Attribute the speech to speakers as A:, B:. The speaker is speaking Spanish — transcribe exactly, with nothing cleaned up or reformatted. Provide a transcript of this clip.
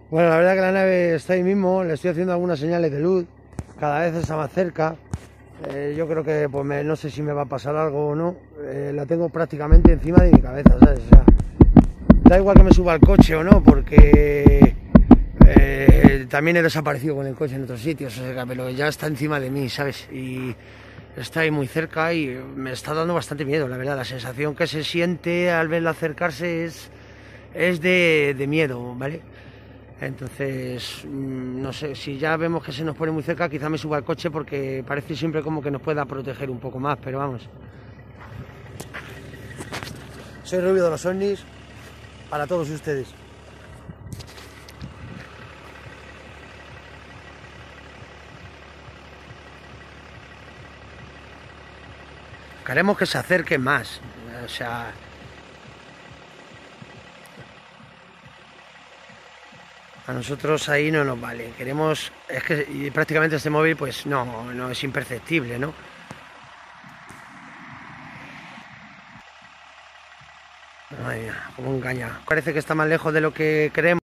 A: Bueno, la verdad que la nave está ahí mismo, le estoy haciendo algunas señales de luz, cada vez está más cerca. Eh, yo creo que, pues me, no sé si me va a pasar algo o no, eh, la tengo prácticamente encima de mi cabeza, ¿sabes? O sea, da igual que me suba al coche o no, porque eh, también he desaparecido con el coche en otros sitios, o sea, pero ya está encima de mí, ¿sabes? Y está ahí muy cerca y me está dando bastante miedo, la verdad. La sensación que se siente al verla acercarse es, es de, de miedo, ¿vale? Entonces, no sé, si ya vemos que se nos pone muy cerca, quizá me suba al coche porque parece siempre como que nos pueda proteger un poco más, pero vamos. Soy Rubio de los ovnis para todos ustedes. Queremos que se acerque más, o sea... A nosotros ahí no nos vale, queremos... Es que y prácticamente este móvil pues no, no es imperceptible, ¿no? Madre mía, cómo engaña. Parece que está más lejos de lo que creemos.